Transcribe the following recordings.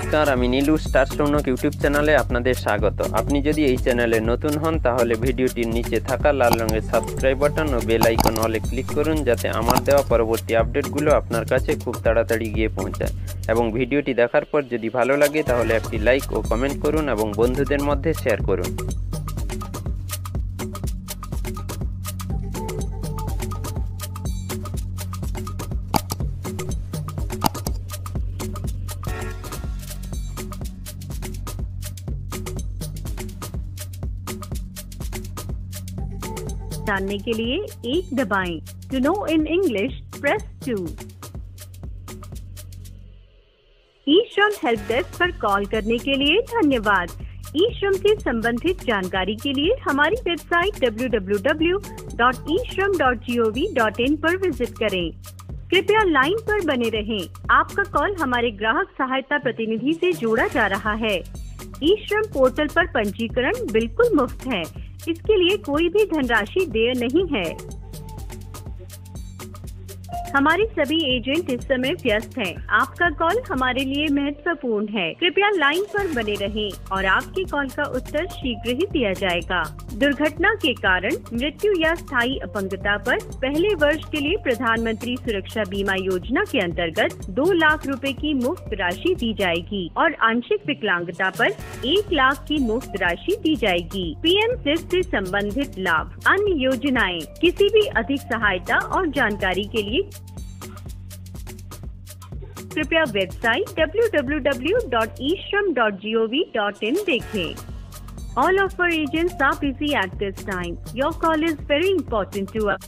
নমস্কার, আমি নীলু স্টারস্টোনক ইউটিউব চ্যানেলে আপনাদের স্বাগত। আপনি যদি এই চ্যানেলে নতুন হন তাহলে ভিডিওটির নিচে থাকা লাল রঙের সাবস্ক্রাইব বাটন ও বেল আইকন অলে ক্লিক করুন, যাতে আমার দেওয়া পরবর্তী আপডেটগুলো আপনার কাছে খুব তাড়াতাড়ি গিয়ে পৌঁছায়। এবং ভিডিওটি দেখার পর যদি ভালো লাগে তাহলে একটি লাইক ও কমেন্ট করুন এবং বন্ধুদের মধ্যে শেয়ার করুন। जानने के लिए 1 दबाएं। To know in English press 2। E Shram help desk पर कॉल करने के लिए धन्यवाद। ई श्रम से संबंधित जानकारी के लिए हमारी वेबसाइट www.ishram.gov.in पर विजिट करें। कृपया लाइन पर बने रहें। आपका कॉल हमारे ग्राहक सहायता प्रतिनिधि से जोड़ा जा रहा है। ई श्रम पोर्टल पर पंजीकरण बिल्कुल मुफ्त है। इसके लिए कोई भी धनराशि देय नहीं है। हमारे सभी एजेंट इस समय व्यस्त हैं। आपका कॉल हमारे लिए महत्वपूर्ण है। कृपया लाइन पर बने रहें और आपकी कॉल का उत्तर शीघ्र ही दिया जाएगा। दुर्घटना के कारण मृत्यु या स्थायी अपंगता पर पहले वर्ष के लिए प्रधानमंत्री सुरक्षा बीमा योजना के अंतर्गत 2 लाख रुपए की मुफ्त राशि दी जाएगी और आंशिक विकलांगता पर 1 लाख की मुफ्त राशि दी जाएगी। पीएम SIS से संबंधित लाभ, अन्य योजनाएं, किसी भी अधिक सहायता और जानकारी के लिए कृपया वेबसाइट www.ishram.gov.in देखें। All of our agents are busy at this time. Your call is very important to us.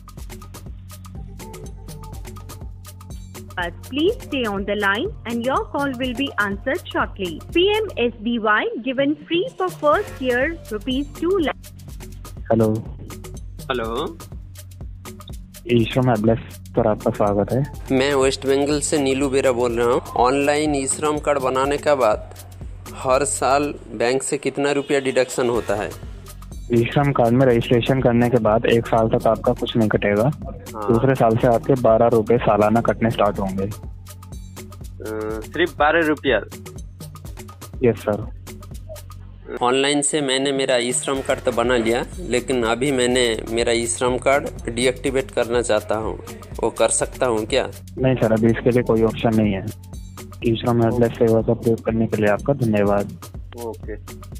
Please stay on the line and your call will be answered shortly. PMSBY given free for first year ₹2 lakh. Hello hello, eShram address पर आपका स्वागत है। मैं waste Bengal से नीलू बेरा बोल रहा हूँ। ऑनलाइन ई श्रम कार्ड बनाने के बाद हर साल बैंक से कितना रुपया डिडक्शन होता है? ईश्रम कार्ड में रजिस्ट्रेशन करने के बाद 1 साल तक आपका कुछ नहीं कटेगा। दूसरे साल से आपके 12 रुपए सालाना कटने स्टार्ट होंगे। सिर्फ 12 रुपया? Yes sir. ऑनलाइन से मैंने मेरा ई श्रम कार्ड तो बना लिया, लेकिन अभी मैंने मेरा ई श्रम कार्ड डीएक्टिवेट करना चाहता हूँ, वो कर सकता हूँ क्या? नहीं सर, अभी इसके लिए कोई ऑप्शन नहीं है। ईश्रम एड्रेस सेवा का प्रयोग करने के लिए आपका धन्यवाद। ओके।